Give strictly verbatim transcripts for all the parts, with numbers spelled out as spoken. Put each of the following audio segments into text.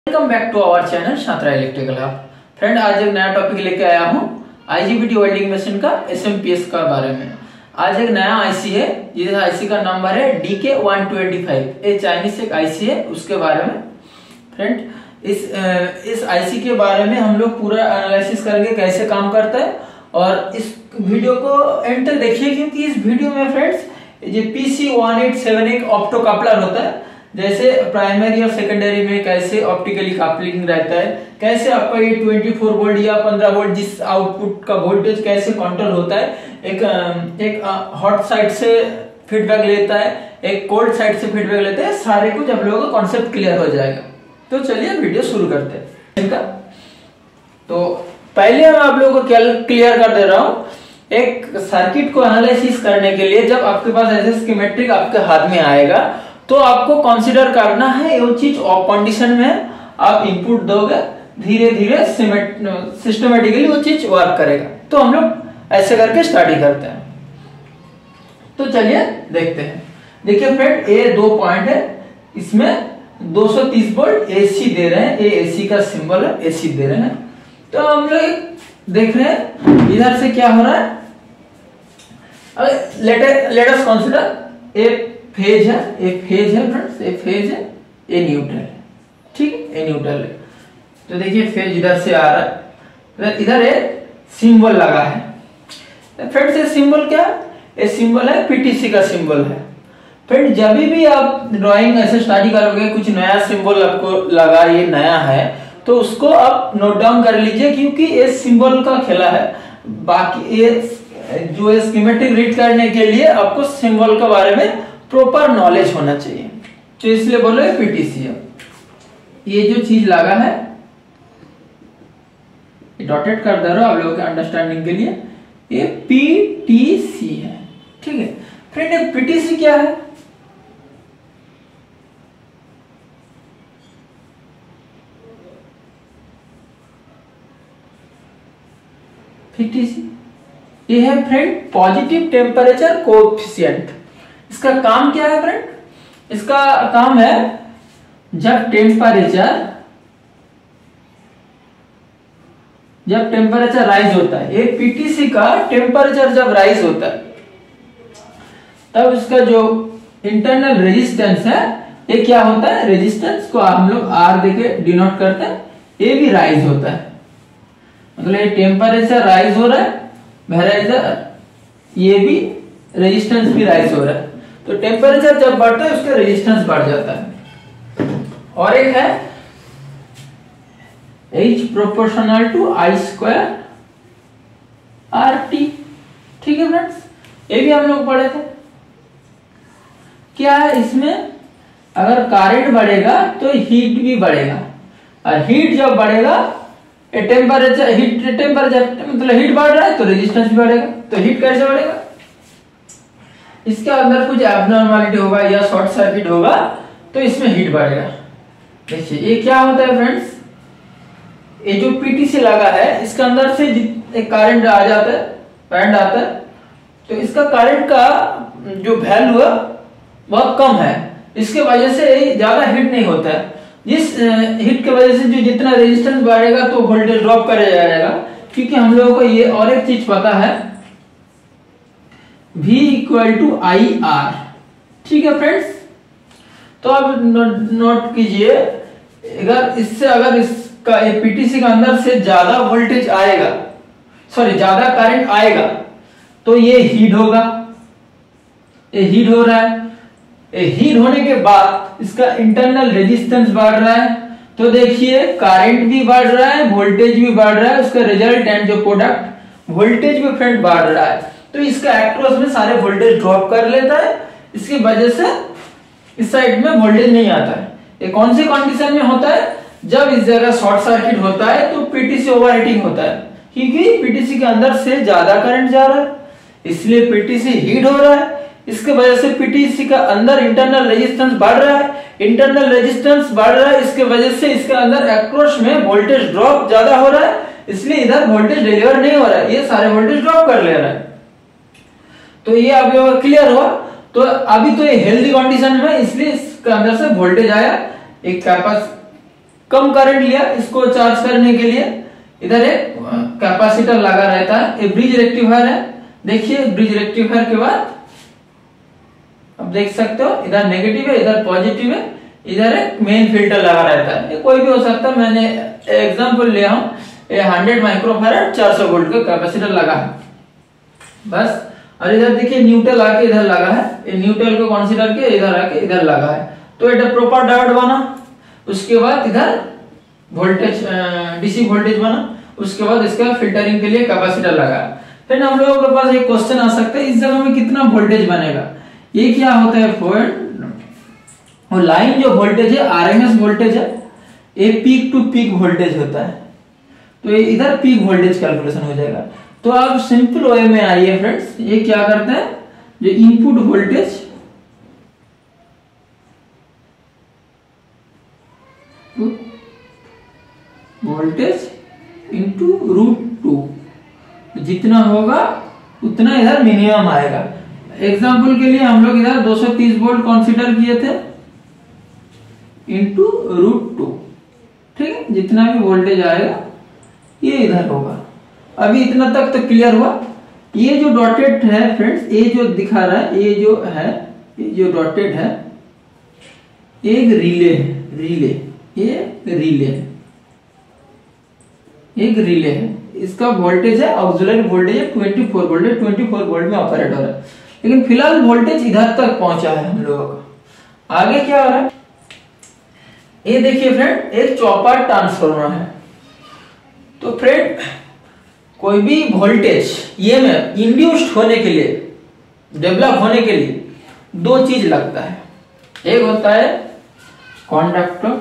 Welcome back to our channel Shantara electrical hub. Friend, आज एक नया टॉपिक लेके आया हूँ आईजीबीटी वेल्डिंग मशीन का एसएमपीएस का बारे में। आज एक नया आईसी है जिस आईसी का नंबर है D K one twenty five. ये चाइनीज एक आईसी है, उसके बारे में फ्रेंड इस इस आईसी के बारे में हम लोग पूरा एनालिसिस करके कैसे काम करता है और इस वीडियो को एंड तक देखिए, क्योंकि इस वीडियो में फ्रेंड्स ये P C one eight seven एक ऑप्टो कपलर होता है। जैसे प्राइमरी और सेकेंडरी में कैसे ऑप्टिकली कपलिंग रहता है, कैसे आपका ये चौबीस वोल्ट या पंद्रह वोल्ट जिस आउटपुट का वोल्टेज कैसे कंट्रोल होता है, एक एक हॉट साइड से फीडबैक लेता है, एक कोल्ड साइड से फीडबैक लेता है, सारे कुछ आप लोगों का कॉन्सेप्ट क्लियर हो जाएगा। तो चलिए वीडियो शुरू करते हैं इनका। तो पहले मैं आप लोगों को क्लियर कर दे रहा हूँ, एक सर्किट को एनालिसिस करने के लिए जब आपके पास ऐसे स्कीमेटिक आपके हाथ में आएगा तो आपको कंसीडर करना है वो चीज ऑफ कंडीशन में आप इनपुट दोगे, धीरे धीरे सिस्टमेटिकली वो चीज वर्क करेगा। तो हम लोग ऐसे करके स्टडी करते हैं। तो चलिए देखते हैं। देखिए फ्रेंड, ये दो पॉइंट है, इसमें दो सौ तीस वोल्ट एसी दे रहे हैं, ये एसी का सिंबल है, एसी दे रहे हैं। तो हम लोग देख रहे हैं इधर से क्या हो रहा है। Let us consider a phase है, ये फेज है फ्रेंड्स, ये फेज है, ये न्यूट्रल है, ठीक है, ये न्यूट्रल है। तो देखिए फेज इधर से आ रहा है, इधर एक सिंबल लगा है। फ्रेंड्स ये सिंबल क्या है? ये सिंबल है पीटीसी का सिंबल है। फ्रेंड जब भी आप ड्राइंग ऐसे स्टडी करोगे, कुछ नया सिंबल आपको लगा, ये नया है, तो उसको आप नोट डाउन कर लीजिए, क्योंकि ये सिंबल का खेला है। बाकी ये जो स्कीमेटिक रीड करने के लिए आपको सिंबल के बारे में प्रॉपर नॉलेज होना चाहिए, तो इसलिए बोलो ये पीटीसी है। ये जो चीज लगा है ये डॉटेड कर दे रहा हूं आप लोगों के अंडरस्टैंडिंग के लिए, ये पीटीसी है, ठीक है। फ्रेंड ये पीटीसी क्या है? पीटीसी ये है फ्रेंड पॉजिटिव टेम्परेचर कोएफिशिएंट। इसका काम क्या है फ्रेंड? इसका काम है जब टेम्परेचर जब टेम्परेचर राइज होता है, ये पीटीसी का टेम्परेचर जब राइज होता है तब इसका जो इंटरनल रेजिस्टेंस है ये क्या होता है? रेजिस्टेंस को हम लोग आर देके डिनोट करते हैं, ये भी राइज होता है। मतलब ये टेम्परेचर राइज हो रहा है, ये भी रेजिस्टेंस भी राइज हो रहा है। तो टेम्परेचर जब बढ़ता है उसका रेजिस्टेंस बढ़ जाता है। और एक है H proportional to I square R T, ठीक है फ्रेंड्स, ये भी हम लोग पढ़े थे। क्या है इसमें? अगर करंट बढ़ेगा तो हीट भी बढ़ेगा, और हीट जब बढ़ेगा टेम्परेचर हीट टेम्परेचर मतलब हीट बढ़ रहा है तो रेजिस्टेंस भी बढ़ेगा। तो हीट कैसे बढ़ेगा? इसके अंदर कुछ एब्नॉर्मलिटी होगा या शॉर्ट सर्किट होगा तो इसमें हीट बढ़ेगा। देखिए ये क्या होता है फ्रेंड्स, ये जो पीटीसी लगा है इसके अंदर से एक करंट आ जाता है, करंट आता है, तो इसका करंट का जो वैल्यू है बहुत कम है, इसके वजह से ज्यादा हीट नहीं होता है। जिस हीट की वजह से जो जितना रेजिस्टेंस बढ़ेगा तो वोल्टेज ड्रॉप कर जाएगा, क्योंकि हम लोगों को ये और एक चीज पता है, V equal to I R, ठीक है फ्रेंड्स। तो अब नोट कीजिए, अगर इससे अगर इसका पीटीसी का अंदर से ज्यादा वोल्टेज आएगा, सॉरी ज्यादा करंट आएगा, तो ये हीट होगा, ये हीट हो रहा है। ये हीट होने के बाद इसका इंटरनल रेजिस्टेंस बढ़ रहा है, तो देखिए करंट भी बढ़ रहा है, वोल्टेज भी बढ़ रहा है, उसका रिजल्ट एंड जो प्रोडक्ट वोल्टेज भी फ्रेंड बढ़ रहा है। तो इसका एक्रोस में सारे वोल्टेज ड्रॉप कर लेता है, इसकी वजह से इस साइड में वोल्टेज नहीं आता है। ये कौन सी कंडीशन में होता है? जब इस जगह शॉर्ट सर्किट होता है तो पीटीसी ओवरहीटिंग होता है, क्योंकि पीटीसी के अंदर से ज्यादा करंट जा रहा है, इसलिए पीटीसी हीट हो रहा है। इसके वजह से पीटीसी का अंदर इंटरनल रेजिस्टेंस बढ़ रहा है, इंटरनल रेजिस्टेंस बढ़ रहा है, इसके वजह से इसके अंदर एक्रोस में वोल्टेज ड्रॉप ज्यादा हो रहा है, इसलिए इधर वोल्टेज डिलीवर नहीं हो रहा है, ये सारे वोल्टेज ड्रॉप कर ले रहा है। तो ये आप लोगों को क्लियर हुआ। तो अभी तो ये हेल्दी कंडीशन में, इसलिए इसके अंदर से वोल्टेज आया, एक कैपेस कम करंट लिया इसको चार्ज करने के लिए, इधर एक कैपेसिटर लगा रहता है, ये ब्रिज रेक्टिफायर है। देखिए ब्रिज रेक्टिफायर के बाद अब देख सकते हो इधर नेगेटिव है इधर पॉजिटिव है, इधर एक मेन फिल्टर लगा रहता है, ये कोई भी हो सकता है। मैंने एग्जांपल लिया हूं, ये हंड्रेड माइक्रोफैराड चार सौ वोल्ट का कैपेसिटर लगा है बस। और इधर देखिए न्यूट्रल आके इधर लगा है, ये न्यूट्रल को कंसीडर के इधर आके इधर लगा है, तो ये प्रॉपर डायोड बना। उसके बाद इधर वोल्टेज डीसी वोल्टेज बना, उसके बाद इसका फिल्टरिंग के लिए कैपेसिटर लगा। फिर हम लोगों के पास एक क्वेश्चन आ सकता है, इस जगह में कितना वोल्टेज बनेगा। ये क्या होता है फ्रेंड, और लाइन जो वोल्टेज है आरएमएस वोल्टेज है, ये पीक टू पीक वोल्टेज होता है, तो ये इधर पीक वोल्टेज कैलकुलेशन हो जाएगा। तो आप सिंपल वे में आइए फ्रेंड्स, ये क्या करते हैं, जो input voltage voltage into root two, जितना होगा उतना इधर मिनिमम आएगा। एग्जाम्पल के लिए हम लोग इधर दो सौ तीस वोल्ट कंसीडर किए थे इंटू रूट टू, ठीक है, जितना भी वोल्टेज आएगा ये इधर होगा। अभी इतना तक तो क्लियर हुआ। ये जो डॉटेड है फ्रेंड्स, ये जो दिखा रहा है, ये जो है, ये जो डॉटेड है एक रिले है, रिले ये रिले है, एक रिले है, इसका वोल्टेज है ऑक्सिलरी वोल्टेज है चौबीस वोल्ट है, चौबीस वोल्ट में ऑपरेट हो रहा है, लेकिन फिलहाल वोल्टेज इधर तक पहुंचा है हम लोगों का। आगे क्या हो रहा है, ये देखिए फ्रेंड, एक चौपाट ट्रांसफार्मर है। तो फ्रेंड कोई भी वोल्टेज ये में इंड्यूस्ड होने के लिए, डेवलप होने के लिए दो चीज लगता है, एक होता है कंडक्टर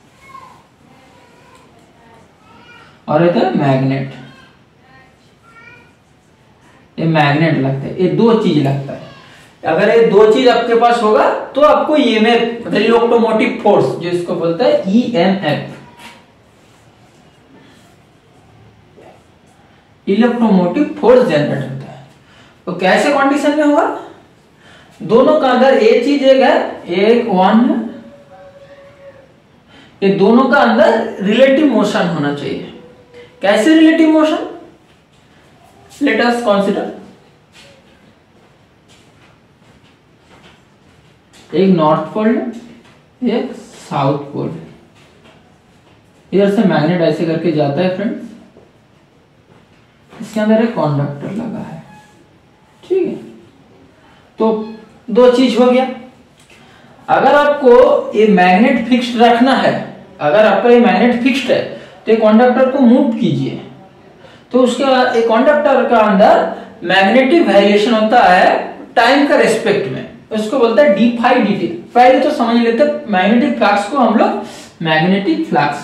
और एक है मैग्नेट। ये मैग्नेट लगता है, ये दो चीज लगता है। अगर ये दो चीज आपके पास होगा तो आपको ईएमएफ मतलब इलेक्ट्रोमोटिव फोर्स जो इसको बोलता है ईएमएफ, इलेक्ट्रोमोटिव फोर्स जनरेट होता है। तो कैसे कंडीशन में होगा, दोनों का अंदर एक चीज एक है, एक वन है, ये दोनों का अंदर रिलेटिव मोशन होना चाहिए। कैसे relative motion, let us consider एक नॉर्थ पोल है, एक साउथ पोल है, इधर से मैग्नेट ऐसे करके जाता है फ्रेंड्स, इसके अंदर एक कंडक्टर लगा है, ठीक है। तो दो चीज हो गया। अगर आपको ये मैग्नेट फिक्स्ड रखना है, अगर आपका ये मैग्नेट फिक्स्ड है तो ये कंडक्टर को मूव कीजिए, तो उसका एक कंडक्टर का अंदर मैग्नेटिक वेरिएशन होता है टाइम का रेस्पेक्ट में, उसको बोलता है डी फाई डी टी। पहले तो समझ लेते हैं मैग्नेटिक फ्लक्स को हम लोग मैग्नेटिक फ्लक्स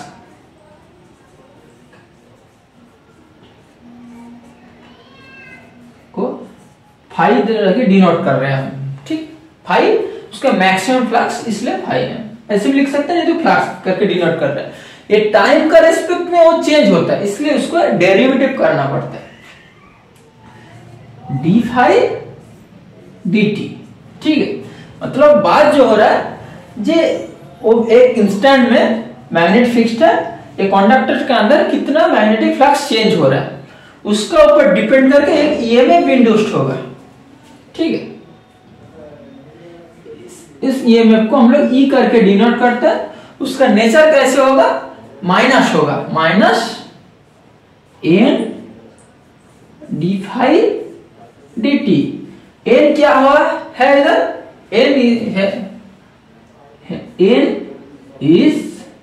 को फाई के डिनोट कर रहे हैं हम, ठीक। फाई उसका मैक्सिमम फ्लक्स इसलिए फाई है, ऐसे भी लिख सकते हैं, नहीं तो फ्लक्स करके डिनोट कर रहे हैं। ये टाइम का रेस्पेक्ट में वो चेंज होता है, इसलिए उसको डेरिवेटिव करना पड़ता है, डी फाई डी टी, ठीक है। मतलब बात जो हो रहा है जे वो एक इंस्टेंट में मैग्नेट फिक्स्ड है, एक कंडक्टर के अंदर कितना मैग्नेटिक फ्लक्स चेंज हो रहा है उसका ऊपर डिपेंड करके एक ईएमएफ इंड्यूस्ड होगा, ठीक है। इस ईएमएफ को हम लोग ई करके डिनोट करते हैं। उसका नेचर कैसे होगा, माइनस होगा, minus N D phi D T. N क्या हुआ है इधर, एन है, N is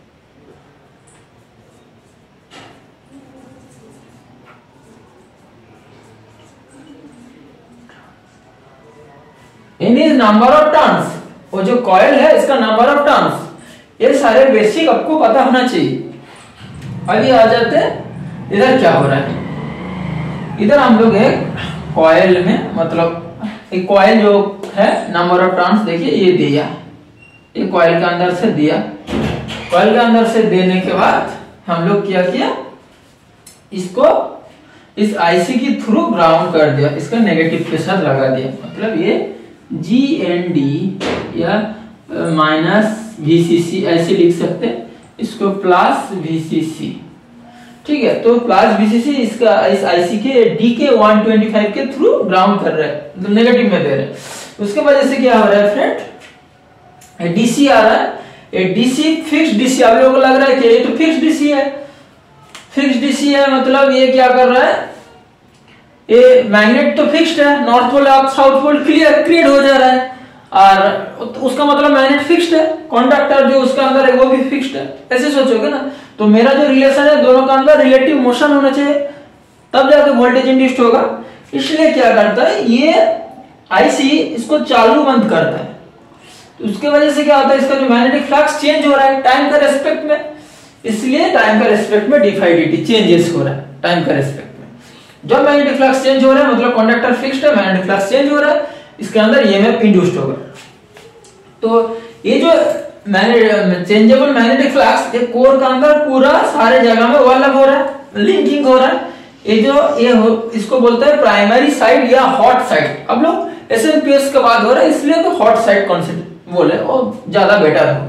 N is number of turns, वो जो कॉइल है इसका नंबर ऑफ टर्न्स, ये सारे बेसिक आपको पता होना चाहिए। अभी आ जाते हैं इधर क्या हो रहा है। इधर हम लोग एक कॉइल में, मतलब एक कॉइल जो है नंबर ऑफ टर्न्स देखिए ये दिया, ये कॉइल के अंदर से दिया, कॉइल के अंदर से देने के बाद हम लोग क्या किया, इसको इस आईसी के थ्रू ग्राउंड कर दिया, इसका नेगेटिव के साथ लगा दिया। मतलब ये जी एन डी या माइनस वी सी सी ऐसे लिख सकते हैं, इसको प्लस वीसीसी, ठीक है। तो प्लस वीसीसी इसका इस आईसी के D K one twenty five के थ्रू ग्राउंड कर रहे हैं, मतलब नेगेटिव में दे रहे हैं। उसके वजह से क्या हो रहा है फ्रेंड, डीसी आ रहा है, ये डीसी फिक्स डीसी। आप लोगों को लग रहा है कि ये तो फिक्स डीसी है, फिक्स डीसी है मतलब ये क्या कर रहा है, ये मैग्नेट तो फिक्स्ड है, नॉर्थ पोल और साउथ पोल क्लियर क्रिएट हो जा रहा है, और उसका मतलब मैग्नेट फिक्स्ड है, कंडक्टर जो उसका अंदर है वो भी फिक्स्ड है, ऐसे सोचोगे ना। तो मेरा जो रिलेशन है दोनों का अंदर रिलेटिव मोशन होना चाहिए, तब जाके वोल्टेज इंड्यूस्ड होगा। इसलिए क्या करता है, ये आईसी इसको चालू बंद करता है। तो उसके वजह से क्या होता है, इसका जो मैग्नेटिक फ्लक्स चेंज हो रहा है टाइम का रेस्पेक्ट में, इसलिए टाइम का रेस्पेक्ट में डिफाइडिटी चेंजेस हो रहा है टाइम का रेस्पेक्ट में। जब मैग्नेटिक फ्लक्स चेंज हो रहा है मतलब कंडक्टर फिक्स्ड है, मैग्नेटिक फ्लक्स चेंज हो रहा है, इसके अंदर ईएमएफ इंड्यूस्ड होगा। तो ये जो चेंजेबल मैग्नेटिक फ्लक्स एक कोर का अंदर पूरा सारे जगह में ओवरलैप हो रहा है, लिंकिंग हो रहा है। ये जो ये हो, इसको बोलते हैं प्राइमरी साइड या हॉट साइड। अब लोग एसएमपीएस के बाद हो रहा है इसलिए तो हॉट साइड कॉन्सेप्ट बोले वो ज्यादा बेटर होगा।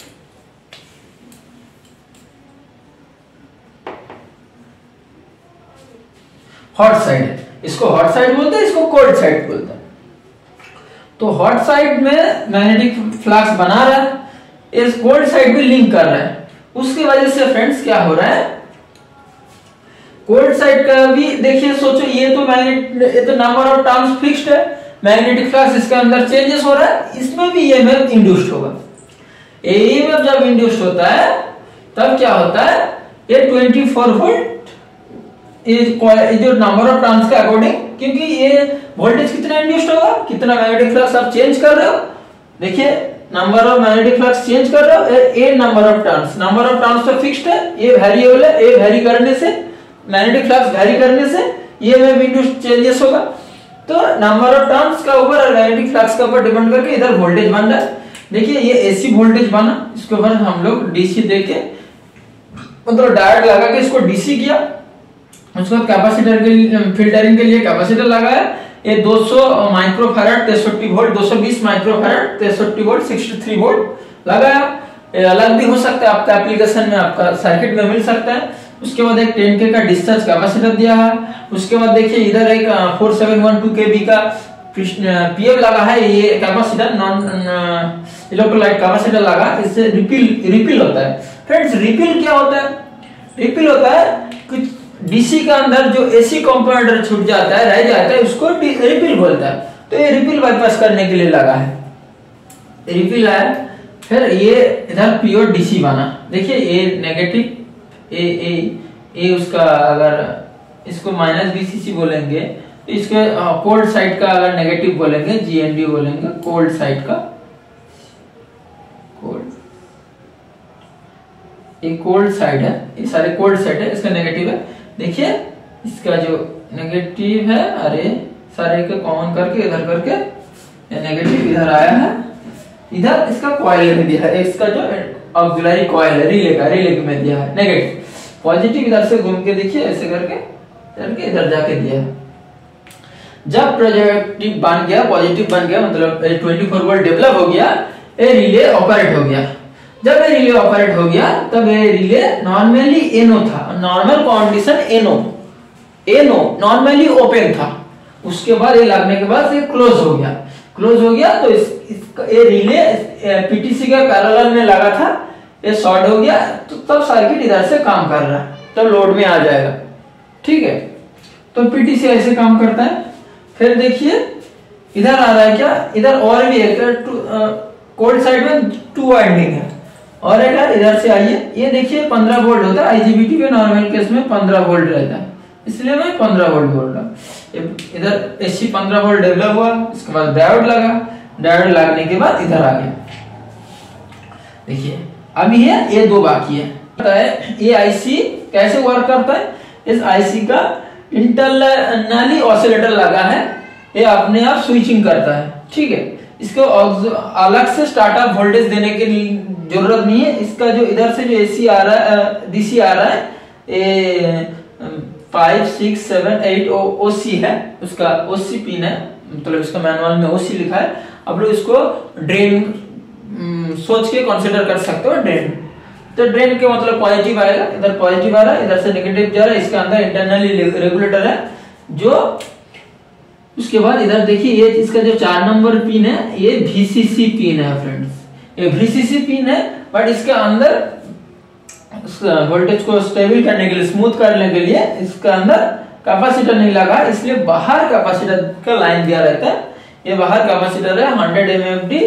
हॉट साइड है, इसको हॉट साइड बोलते हैं, इसको कोल्ड साइड बोलते हैं। तो हॉट साइड में मैग्नेटिक फ्लक्स बना रहा है, इस कोल्ड साइड भी लिंक कर रहा है। उसकी वजह से फ्रेंड्स क्या हो रहा है, कोल्ड साइड का भी देखिए, सोचो ये तो मैग्नेट ये तो नंबर ऑफ टर्न्स फिक्स्ड है, मैग्नेटिक फ्लक्स इसके अंदर चेंजेस हो रहा है, इसमें भी ईएमएफ इंड्यूस्ड होगा। ईएमएफ जब इंड्यूस्ड होता है तब क्या होता है, ये चौबीस वोल्ट ये जो नंबर ऑफ टर्न्स के अकॉर्डिंग, क्योंकि ये वोल्टेज कितना इंड्यूस्ड होगा, कितना मैग्नेटिक फ्लक्स आप चेंज कर रहे हो, देखिए number of magnetic flux change कर रहे हो, a number of turns, number of turns तो फिक्स्ड है, ये वेरिएबल है, ए वेरी करने से मैग्नेटिक फ्लक्स वेरी करने से ये में इंड्यूस्ड चेंजेस होगा। तो नंबर ऑफ टर्न्स का ऊपर और मैग्नेटिक फ्लक्स के ऊपर डिपेंड करके इधर वोल्टेज बन रहा है। देखिए ये एसी वोल्टेज बना, इसके ऊपर हम लोग डीसी देके मतलब डायोड लगा के इसको डीसी किया, उसके बाद कैपेसिटर के लिए फिल्टरिंग के लिए कैपेसिटर लगाया, ये दो सौ माइक्रोफैराड तेसठ वोल्ट, दो सौ बीस माइक्रोफैराड तेसठ वोल्ट तिरसठ वोल्ट लगाया। ये अलग भी हो सकता है, आपका एप्लीकेशन में आपका सर्किट में मिल सकता है। उसके बाद एक टेन के का डिस्चार्ज कैपेसिटर दिया है। उसके बाद देखिए इधर एक four seven one two KV का पीएफ लगा है, ये कैपेसिटर नॉन इलेक्ट्रोलाइट कैपेसिटर लगा, इससे रिपिल रिपिल होता है। फ्रेंड्स रिपिल क्या होता है, रिपिल होता है कुछ डीसी का अंदर जो एसी कंपोनेंट छूट जाता है रह जाता है उसको रिपिल बोलता है। तो ये रिपिल बाईपास करने के लिए लगा है, रिपिल है। फिर ये इधर प्योर डीसी बना, देखिए ये नेगेटिव ए ए ए उसका अगर इसको माइनस बीसीसी बोलेंगे तो इसके कोल्ड साइड का अगर नेगेटिव बोलेंगे जीएनडी बोलेंगे, कोल्ड साइड का कोल्ड, ये कोल्ड साइड है, ये सारे कोल्ड साइड है, इसका नेगेटिव है। देखिए इसका जो नेगेटिव है, अरे सारे के कॉमन करके इधर करके ये नेगेटिव इधर आया है, इधर इसका कॉइल में दिया है, इसका जो ऑक्सिलरी कॉइल है रिले का, रिले में दिया है नेगेटिव, पॉजिटिव इधर से घूम के देखिए ऐसे करके करके इधर जाके दिया है। जब पॉजिटिव बन गया, पॉजिटिव बन गया मतलब चौबीस वोल्ट डेवलप हो गया, ये रिले ऑपरेट हो गया। जब ये रिले ऑपरेट हो गया तब ये रिले नॉर्मली एनो था, normal condition NO NO normally open था। उसके बाद ये लगने के बाद ये क्लोज हो गया, क्लोज हो गया तो इस, इस ये रिले पीटीसी के पैरेलल में लगा था, ये शॉर्ट हो गया तो तब सर्किट इधर से काम कर रहा है, तब लोड में आ जाएगा, ठीक है। तो पीटीसी ऐसे काम करता है। फिर देखिए इधर आ रहा है क्या, इधर और भी एक कोल्ड साइड में टू वाइंडिंग है और एक है, इधर से आइए, ये देखिए पंद्रह वोल्ट होता है, आईजीबीटी पे नॉर्मल केस में पंद्रह वोल्ट रहता है, इसलिए मैं पंद्रह वोल्ट बोल रहा हूँ। इधर एसी पंद्रह वोल्ट डेवलप हुआ, इसके बाद डायोड लगा, डायोड लगने के बाद इधर आ गया। देखिए अभी है ये दो बाकी है। ये आईसी कैसे वर्क करता है, इस आईसी का इंटरनली ऑसिलेटर लगा है, ये अपने आप स्विचिंग करता है, ठीक है। इसको अलग से स्टार्टअप वोल्टेज देने की जरूरत नहीं है। इसका जो इधर से जो एसी आ रहा है, डीसी आ रहा है, ये five six seven eight OC है, उसका ओसी पिन है, मतलब इसका मैनुअल में ओसी लिखा है। अब लोग इसको ड्रेन सोच के कंसीडर कर सकते हो, ड्रेन तो ड्रेन के मतलब पॉजिटिव आएगा, इधर पॉजिटिव आ रहा है, इधर से नेगेटिव जा रहा है, इसके अंदर इंटरनली रेगुलेटर है जो। उसके बाद इधर देखिए ये इसका जो चार नंबर पिन है ये वीसीसी पिन है फ्रेंड्स, ये वीसीसी पिन है, बट इसके अंदर वोल्टेज को स्टेबल करने के लिए, स्मूथ करने के लिए इसके अंदर कैपेसिटर नहीं लगा, इसलिए बाहर कैपेसिटर का लाइन दिया रहता है। ये बाहर कैपेसिटर है हंड्रेड एम एफ डी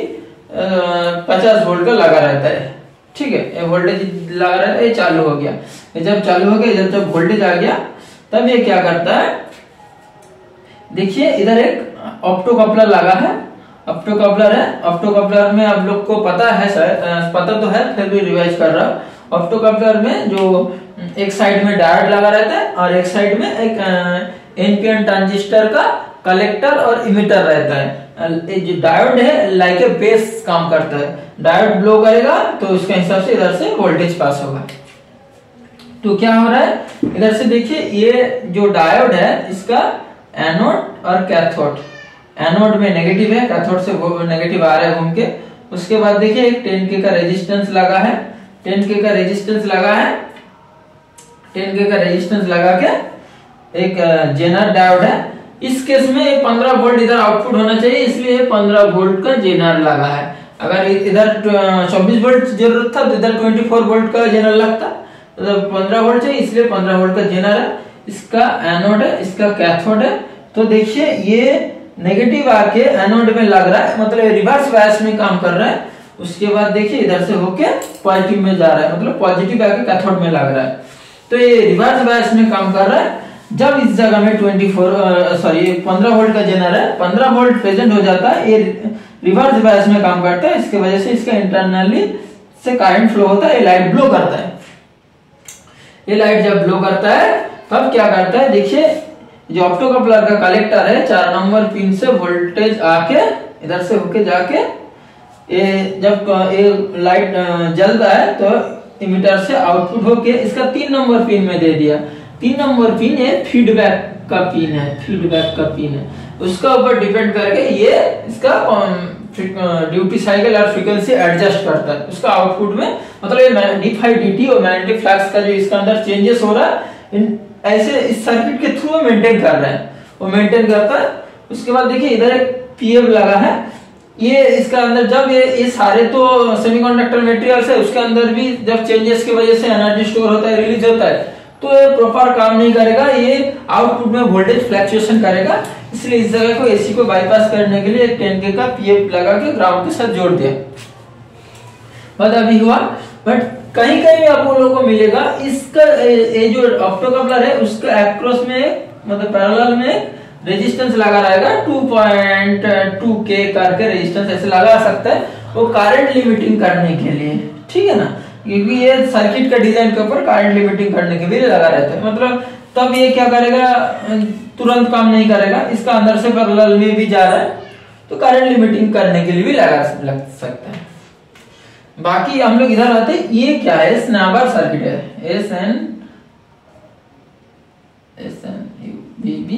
पचास वोल्ट का लगा रहता है, ठीक है। ये वोल्टेज लगा रहता है, ये चालू हो गया, ये जब चालू हो गया, इधर जब वोल्टेज आ गया तब ये क्या करता है, देखिए इधर एक ऑप्टो कपलर लगा है, ऑप्टो कपलर है। ऑप्टो कपलर में आप लोग को पता है सर, पता तो है फिर भी रिवाइज कर रहा हूँ। ऑप्टो कपलर में जो एक साइड में डायोड लगा रहता है और एक साइड में एक एनपीएन ट्रांजिस्टर का कलेक्टर और इमिटर रहता है। जो डायोड है लाइक ए बेस काम करता है, डायोड ब्लो करेगा तो उसके हिसाब से इधर से वोल्टेज पास होगा। तो क्या हो रहा है, इधर से देखिए ये जो डायोड है इसका एनोड और कैथोड, एनोड में नेगेटिव है, कैथोड से नेगेटिव आ रहा है घूम के। उसके बाद देखिए एक टेन के का रेजिस्टेंस लगा है, टेन के का रेजिस्टेंस लगा है, टेन के का रेजिस्टेंस लगा के एक जेनर डायोड है। इस केस में पंद्रह वोल्ट इधर आउटपुट होना चाहिए, इसलिए पंद्रह वोल्ट का जेनर लगा है। अगर इधर चौबीस वोल्ट जरूरत था तो इधर चौबीस वोल्ट का जेनर लगता, तो पंद्रह वोल्ट चाहिए इसलिए पंद्रह वोल्ट का जेनर है। इसका एनोड है, इसका कैथोड है। तो देखिए ये नेगेटिव आके एनोड में लग रहा है, मतलब रिवर्स बायस में काम कर रहा है। उसके बाद देखिए इधर से होके पॉजिटिव में जा रहा है, मतलब पॉजिटिव आके कैथोड में लग रहा है। तो ये रिवर्स बायस में काम कर रहा है। जब इस जगह में चौबीस सॉरी पंद्रह वोल्ट का जेनर है, पंद्रह वोल्ट प्रेजेंट हो जाता है, ये रिवर्स बायस में काम करता है। इसके वजह से इसका इंटरनली से करंट फ्लो होता है, ये लाइट ब्लो करता है। ये लाइट जब ब्लो करता है तब क्या करता है, देखिए जो ऑप्टो कपलर का कलेक्टर है, चार नंबर पिन से वोल्टेज आके इधर से होके जाके ये जब ये लाइट जलता है तो इमिटर से आउटपुट होके इसका तीन नंबर पिन में दे दिया। तीन नंबर पिन ये फीडबैक का पिन है, फीडबैक का पिन है। उसका ऊपर डिपेंड करके ये इसका ड्यूटी साइकिल और फ्रीक्वेंसी एडजस्ट करता है उसका आउटपुट में, मतलब ये डी फाइव डी टी और मैग्नेटिक फ्लक्स का जो इसका अंदर चेंजेस हो रहा है ऐसे इस सर्किट के थ्रू मेंटेन कर रहा है, वो मेंटेन करता है। उसके बाद देखिए इधर एक पीएफ लगा है, ये इसका अंदर जब ये ये सारे तो सेमीकंडक्टर मटेरियल्स है, उसके अंदर भी जब चेंजेस की वजह से एनर्जी स्टोर होता है, रिलीज होता है, तो ये प्रॉपर काम नहीं करेगा, ये आउटपुट में वोल्टेज फ्लक्चुएशन करेगा। इसलिए इस जगह को एसी को बाईपास करने के लिए एक टेन के का पीएफ लगा के ग्राउंड के साथ जोड़ दिया। बस अभी हुआ, बट कहीं कहीं आप लोगों को मिलेगा इसका ये जो ऑप्टो कपलर है उसका एक्रॉस में मतलब पैरेलल में रेजिस्टेंस लगा रहेगा टू पॉइंट टू के करके रेजिस्टेंस ऐसे लगा सकता है, वो करंट लिमिटिंग करने के लिए, ठीक है ना, क्योंकि ये सर्किट का डिजाइन के ऊपर करंट लिमिटिंग करने के लिए लगा रहता है। मतलब तब ये क्या करेगा, तुरंत काम नहीं करेगा, इसका अंदर से पैरेलल में भी जा रहा है तो करंट लिमिटिंग करने के लिए भी लगा लग सकता है। बाकी हम लोग इधर आते हैं, ये क्या है, स्नाबर सर्किट है, S N S N B B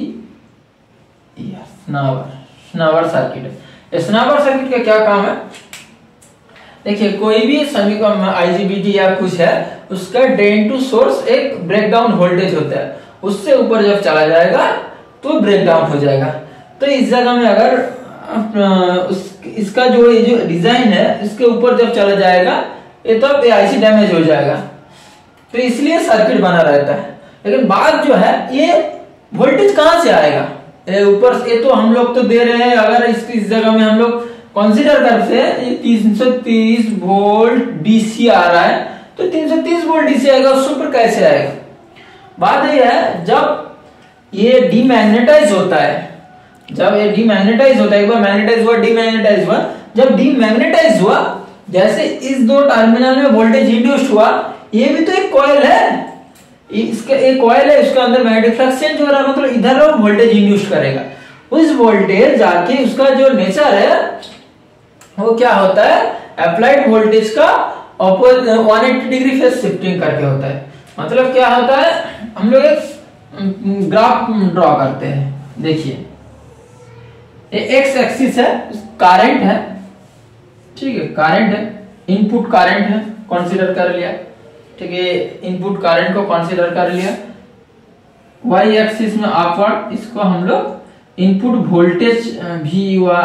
snubber snubber circuit है। स्नाबर सर्किट का क्या काम है, देखिए कोई भी समीकरण आईजीबीटी या कुछ है उसका ड्रेन टू सोर्स एक ब्रेकडाउन वोल्टेज होता है, उससे ऊपर जब चला जाएगा तो ब्रेकडाउन हो जाएगा। तो इस जगह में अगर उस इसका जो ये जो डिजाइन है इसके ऊपर जब चला जाएगा ये तब ये आईसी डैमेज हो जाएगा, तो इसलिए सर्किट बना रहता है। लेकिन बात जो है ये वोल्टेज कहां से आएगा, ऊपर से तो हम लोग तो दे रहे हैं, अगर इस, इस जगह में हम लोग कंसीडर करते हैं तीन सौ तीस वोल्ट डीसी आ रहा है, तो तीन सौ तीस वोल्ट डीसी आएगा, उससे ऊपर कैसे आएगा। बात ये है जब ये डीमैग्नेटाइज होता है, जब ये डीमैग्नेटाइज होता है, एक बार मैग्नेटाइज हुआ डीमैग्नेटाइज हुआ, जब डीमैग्नेटाइज हुआ जैसे इस दो टर्मिनल में वोल्टेज इंड्यूस्ड हुआ, ये भी तो एक कॉइल है, इसका एक कॉइल है, उसके अंदर मैग्नेटिक फ्लक्स चेंज हो रहा है, मतलब इधर वो वोल्टेज इंड्यूस्ड करेगा। उस वोल्टेज जाके उसका जो नेचर है वो क्या होता है, अप्लाइड वोल्टेज का ऑपोजिट एक सौ अस्सी डिग्री फेज शिफ्टिंग करके होता है। मतलब क्या होता है, हम लोग एक ग्राफ ड्रॉ करते हैं, देखिए ये एक्स एक्सिस है, करंट है, ठीक है, करंट है, इनपुट करंट है, कंसीडर कर लिया, ठीक है, इनपुट करंट को कंसीडर कर लिया। वाई एक्सिस में अपवर्ड, इसको हम लोग इनपुट वोल्टेज भी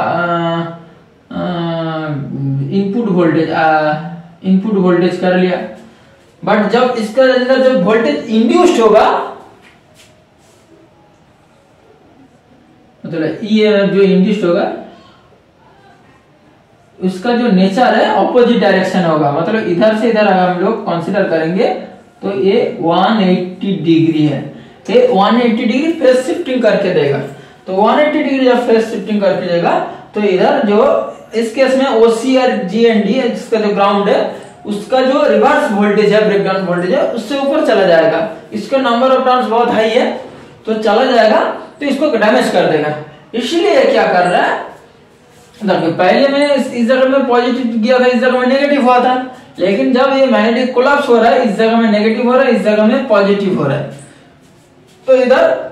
इनपुट वोल्टेज इनपुट वोल्टेज कर लिया। बट जब इसके अंदर जब वोल्टेज इंड्यूस्ड होगा, मतलब ये जो इंड्यूस्ड होगा उसका जो नेचर है ऑपोजिट डायरेक्शन होगा, मतलब इधर से इधर अगर हम लोग कंसीडर करेंगे तो ये एक सौ अस्सी डिग्री है, ये एक सौ अस्सी डिग्री फेज शिफ्टिंग करके देगा। तो एक सौ अस्सी डिग्री जब फेज शिफ्टिंग करके देगा तो इधर जो इस केस में ओसी और जीएनडी है, जिसका जो ग्राउंड है उसका जो रिवर्स वोल्टेज है, ब्रेकडाउन वोल्टेज है, उससे ऊपर चला जाएगा। इसका नंबर ऑफ टर्न्स बहुत हाई है तो चला जाएगा, तो इसको डैमेज कर देगा। इसलिए क्या कर रहा है, देखिए पहले में इस जगह में पॉजिटिव गया था, इस जगह में नेगेटिव हुआ था, लेकिन जब ये मैग्नेटिक कोलैप्स हो रहा है, इस जगह में नेगेटिव हो रहा है, इस जगह में पॉजिटिव हो रहा है, तो इधर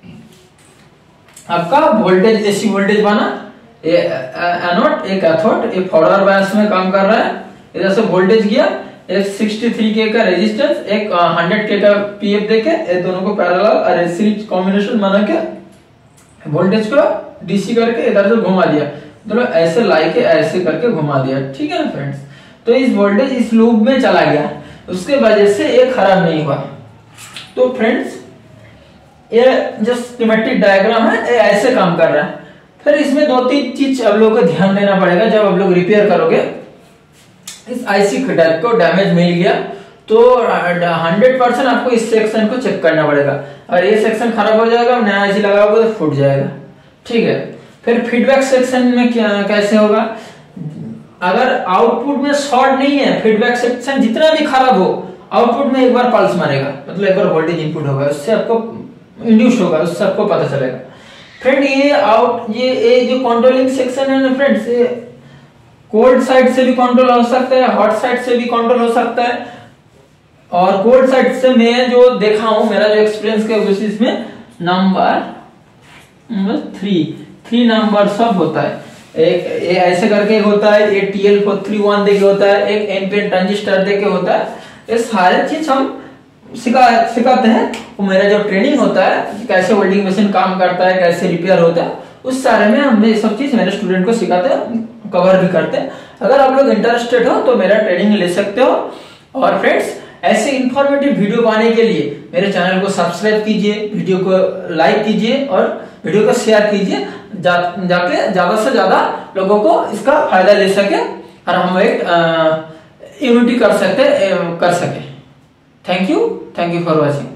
आपका वोल्टेज एसी वोल्टेज बना, ये एनोड एक कैथोड, एक फॉरवर्ड बायस में काम कर रहा है। इधर से वोल्टेज गया, एक तिरसठ के का रेजिस्टेंस, एक सौ के का पीएफ देके ये दोनों को पैरेलल और सीरीज कॉम्बिनेशन बना के वोल्टेज को डीसी करके इधर से घुमा दिया, मतलब ऐसे लाई के ऐसे करके घुमा दिया। ठीक है ना फ्रेंड्स, तो इस वोल्टेज इस लूप में चला गया, उसके वजह से ये खराब नहीं हुआ। तो फ्रेंड्स ये जो स्कीमेटिक डायग्राम है ये ऐसे काम कर रहा है। फिर इसमें दो तीन चीज आप लोगों को ध्यान देना पड़ेगा जब आप लोग रिपेयर करोगे। इस आईसी को डैमेज मिल गया तो हंड्रेड परसेंट आपको इस सेक्शन को चेक करना पड़ेगा, और ये सेक्शन खराब हो जाएगा, नया आईसी लगाओगे तो फूट जाएगा। ठीक है, फिर फीडबैक सेक्शन में क्या कैसे होगा, अगर आउटपुट में शॉर्ट नहीं है, फीडबैक सेक्शन जितना भी खराब हो, आउटपुट में एक बार पल्स मारेगा, मतलब एक बार वोल्टेज इनपुट होगा, उससे आपको इंड्यूस होगा, उससे आपको पता चलेगा। फ्रेंड ये आउट ये ये जो कंट्रोलिंग सेक्शन है ना फ्रेंड्स, ये कोल्ड साइड से भी कंट्रोल हो सकता है, हॉट साइड से भी कंट्रोल हो सकता है। और कोल्ड साइड से मैं जो देखा हूं, मेरा जो एक्सपीरियंस के बेसिस में number number three three number सब होता है, एक ये ऐसे करके होता है, ये टीएल फोर थ्री वन देके होता है, एक एनपीएन ट्रांजिस्टर देके होता है। ये सारे चीज हम सिखा सिखाते हैं। वो मेरा जो ट्रेनिंग होता है कैसे वेल्डिंग मशीन काम करता है, कैसे रिपेयर होता है, उस सारे में हम ये सब चीज मेरे स्टूडेंट को सिखाते हैं, कवर भी करते हैं। अगर आप लोग इंटरेस्टेड हो तो मेरा ट्रेनिंग ले सकते हो। और फ्रेंड्स ऐसे इंफॉर्मेटिव वीडियो पाने के लिए मेरे चैनल को सब्सक्राइब कीजिए, वीडियो को लाइक कीजिए और वीडियो को शेयर कीजिए, जा, जाके ज्यादा से ज्यादा लोगों को इसका फायदा ले सके और हम एक यूनिटी कर सकते कर सके। Thank you thank you for watching.